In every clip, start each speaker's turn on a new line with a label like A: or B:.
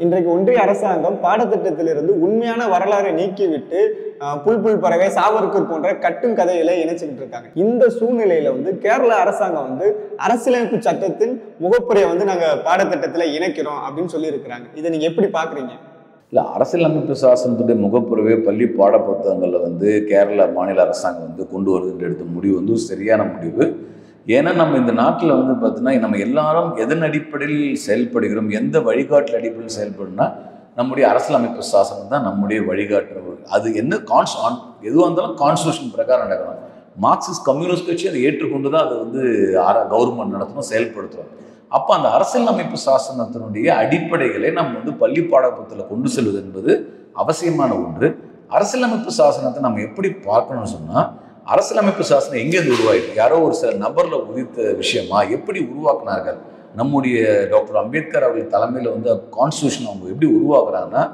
A: இன்றைக்கு ஒன்றிய அரசாங்கம் பாடத்திட்டத்திலிருந்து உண்மையான வரலாறை நீக்கிவிட்டு புல் பறவை சாவர்கர் போன்ற கட்டும் கதைகளை இணைச்சுக்கிட்டு இருக்காங்க. இந்த சூழ்நிலையில கேரள அரசாங்கம் அரசியலமைப்பு சட்டத்தின் முகப்புரையை நாங்க பாடத்திட்டத்துல இணைக்கிறோம் அப்படின்னு சொல்லி இருக்கிறாங்க. இதை நீங்க எப்படி பாக்குறீங்க?
B: இல்லை, அரசியலமைப்பு சாசனத்துடைய முகப்புறவே பள்ளி பாட புத்தகங்களில் கேரள மாநில அரசாங்கம் கொண்டு வருதுன்ற எடுத்த முடிவு சரியான முடிவு. ஏன்னா நம்ம இந்த நாட்டில் பார்த்தீங்கன்னா நம்ம எல்லாரும் எதன் அடிப்படையில் செயல்படுகிறோம், எந்த வழிகாட்டில் அடிப்படையில் செயல்படுனா நம்முடைய அரசியலமைப்பு சாசனம் தான் நம்முடைய வழிகாட்டுறது. அது என்ன எதுவாக இருந்தாலும் கான்ஸ்டியூஷன் பிரகாரம் நடக்கணும். மார்க்சிஸ்ட் கம்யூனிஸ்ட் கட்சி அதை ஏற்றுக்கொண்டு தான் அதை கவர்மெண்ட் நடத்தணும், செயல்படுத்துகிறோம். அப்போ அந்த அரசியலமைப்பு சாசனத்தினுடைய அடிப்படைகளை நம்ம பள்ளி பாடப்புத்தகத்தில் கொண்டு செல்வது என்பது அவசியமான ஒன்று. அரசியலமைப்பு சாசனத்தை நம்ம எப்படி பார்க்கணும்னு சொன்னால், அரசியலமைப்பு சாசனம் எங்கேருந்து உருவாயிருக்கு, யாரோ ஒரு சில நபரில் உதித்த விஷயமா, எப்படி உருவாக்குனார்கள், நம்முடைய டாக்டர் அம்பேத்கர் அவர்கள் தலைமையில் கான்ஸ்டியூஷன் அவங்க எப்படி உருவாக்குறாங்கன்னா,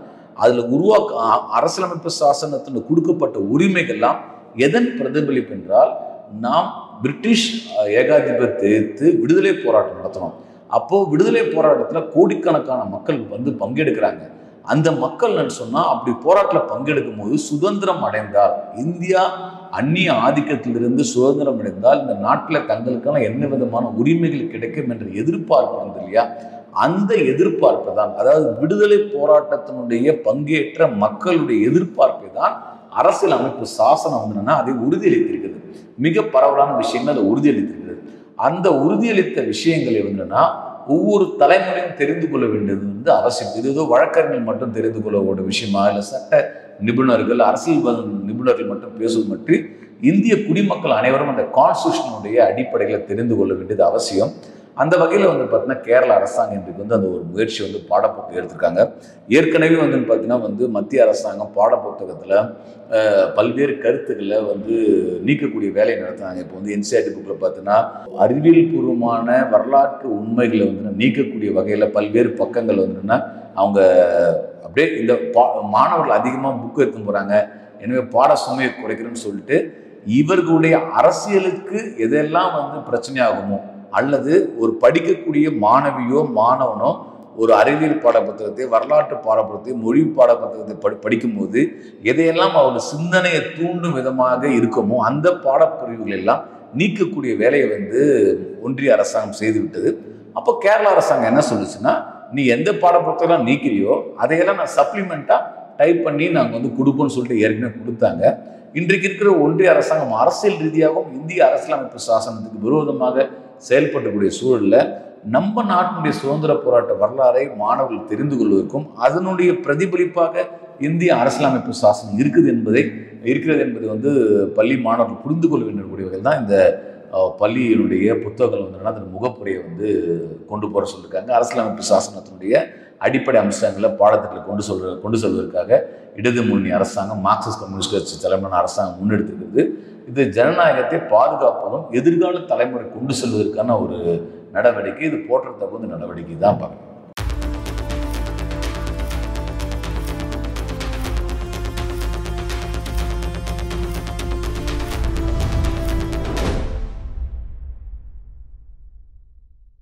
B: அதில் அரசியலமைப்பு சாசனத்தில் கொடுக்கப்பட்ட உரிமைகள்லாம் எதன் பிரதிபலிப்பு என்றால், நாம் பிரிட்டிஷ் ஏகாதிபத்தியத்தை எதிர்த்து விடுதலை போராட்டம் நடத்தணும். அப்போது விடுதலை போராட்டத்தில் கோடிக்கணக்கான மக்கள் பங்கெடுக்கிறாங்க. அந்த மக்கள் சொன்னால் அப்படி போராட்டத்தில் பங்கெடுக்கும் போது சுதந்திரம் அடைந்தால், இந்தியா அந்நிய ஆதிக்கத்திலிருந்து சுதந்திரம் அடைந்தால் இந்த நாட்டில் தங்களுக்கான என்ன விதமான உரிமைகள் கிடைக்கும் என்ற எதிர்பார்ப்பு இருந்தது இல்லையா, அந்த எதிர்பார்ப்பு தான், அதாவது விடுதலை போராட்டத்தினுடைய பங்கேற்ற மக்களுடைய எதிர்பார்ப்பை தான் அரசியல் அமைப்பு சாசனம் அதை உறுதியளித்திருக்கிறது. மிக பரவலான விஷயங்கள் அதை உறுதியளித்திருக்கிறது. அந்த உறுதியளித்த விஷயங்களை ஒவ்வொரு தலைமுறையும் தெரிந்து கொள்ள வேண்டியது அவசியம். இது ஏதோ வழக்கறிஞர்கள் மட்டும் தெரிந்து கொள்ள விஷயமா, இல்லை சட்ட நிபுணர்கள் அரசியல் நிபுணர்கள் மட்டும் பேசுவது மட்டும் இந்திய குடிமக்கள் அனைவரும் அந்த கான்ஸ்டியூஷனுடைய அடிப்படைகளை தெரிந்து கொள்ள வேண்டியது அவசியம். அந்த வகையில் பார்த்தீங்கன்னா கேரள அரசாங்கம் இன்றைக்கு அந்த ஒரு முயற்சி பாடப்புத்தகம் எடுத்திருக்காங்க. ஏற்கனவே பார்த்தீங்கன்னா மத்திய அரசாங்கம் பாடப்புத்தகத்தில் பல்வேறு கருத்துக்களை நீக்கக்கூடிய வேலையை நடத்துனாங்க. இப்போ என்சிஆர்டி புக்கில் பார்த்தீங்கன்னா அறிவியல் பூர்வமான வரலாற்று உண்மைகளை நீக்கக்கூடிய வகையில் பல்வேறு பக்கங்கள் அவங்க அப்படியே இந்த மாணவர்கள் அதிகமாக புக்கு எடுத்து போகிறாங்க, எனவே பாட சுமையை குறைக்கிறேன்னு சொல்லிட்டு இவர்களுடைய அரசியலுக்கு எதெல்லாம் பிரச்சனையாகுமோ, அல்லது ஒரு படிக்கக்கூடிய மாணவியோ மாணவனோ ஒரு அறிவியல் பாடப்புத்தகத்தை, வரலாற்று பாடப்புத்தகத்தை, மொழி பாடப்புத்தகத்தை படிக்கும்போது எதையெல்லாம் அவருடைய சிந்தனையை தூண்டும் விதமாக இருக்குமோ அந்த பாடப்பிரிவுகள் எல்லாம் நீக்கக்கூடிய வேலையை ஒன்றிய அரசாங்கம் செய்துவிட்டது. அப்போ கேரள அரசாங்கம் என்ன சொல்லுச்சுன்னா, நீ எந்த பாடப்புத்தகம் நீக்கிறியோ அதையெல்லாம் நான் சப்ளிமெண்ட்டாக டைப் பண்ணி நாங்கள் கொடுப்போம்னு சொல்லிட்டு ஏற்கனவே கொடுத்தாங்க. இன்றைக்கு இருக்கிற ஒன்றிய அரசாங்கம் அரசியல் ரீதியாகவும் இந்திய அரசியலமைப்பு சாசனத்துக்கு விரோதமாக செயல்படக்கூடிய சூழலில் நம்ம நாட்டினுடைய சுதந்திர போராட்ட வரலாறை மாணவர்கள் தெரிந்து கொள்வதற்கும் அதனுடைய பிரதிபலிப்பாக இந்திய அரசியலமைப்பு சாசனம் இருக்கிறது என்பதை பள்ளி மாணவர்கள் புரிந்து கொள்ள வேண்டிய வகையில் தான் இந்த பள்ளியினுடைய புத்தகங்கள் அதன் முகப்புரையை கொண்டு போகிற சொல்லியிருக்காங்க. அரசியலமைப்பு சாசனத்தினுடைய அடிப்படை அம்சங்களை பாடத்திட்டத்தில் கொண்டு செல்வதற்காக இடது முன்னணி அரசாங்கம், மார்க்சிஸ்ட் கம்யூனிஸ்ட் கட்சி தலைமையிலான அரசாங்கம் முன்னெடுத்திருக்கிறது. இது ஜனநாயகத்தை பாதுகாப்பதும் எதிர்கால தலைமுறை கொண்டு செல்வதற்கான ஒரு நடவடிக்கை. இது போற்றத்தக்க நடவடிக்கை தான் பார்க்கணும்.